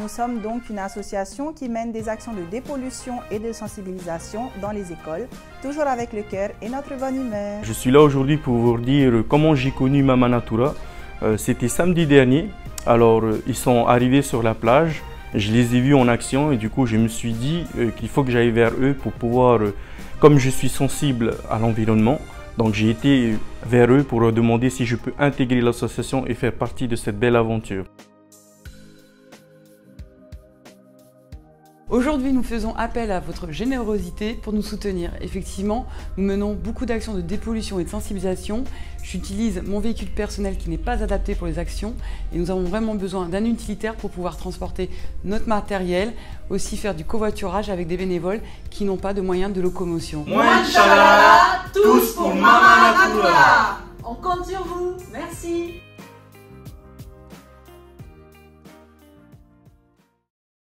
Nous sommes donc une association qui mène des actions de dépollution et de sensibilisation dans les écoles, toujours avec le cœur et notre bonne humeur. Je suis là aujourd'hui pour vous dire comment j'ai connu Mama Natura. C'était samedi dernier. Alors, ils sont arrivés sur la plage. Je les ai vus en action et du coup, je me suis dit qu'il faut que j'aille vers eux pour pouvoir, comme je suis sensible à l'environnement, donc j'ai été vers eux pour leur demander si je peux intégrer l'association et faire partie de cette belle aventure. Aujourd'hui, nous faisons appel à votre générosité pour nous soutenir. Effectivement, nous menons beaucoup d'actions de dépollution et de sensibilisation. J'utilise mon véhicule personnel qui n'est pas adapté pour les actions et nous avons vraiment besoin d'un utilitaire pour pouvoir transporter notre matériel, aussi faire du covoiturage avec des bénévoles qui n'ont pas de moyens de locomotion. Inch'Allah, tous pour Mama Natura. On compte sur vous. Merci.